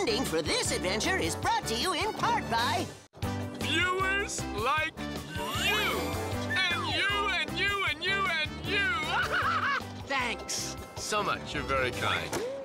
Funding for this adventure is brought to you in part by... viewers like you! And you, and you, and you, and you! Thanks. So much. You're very kind.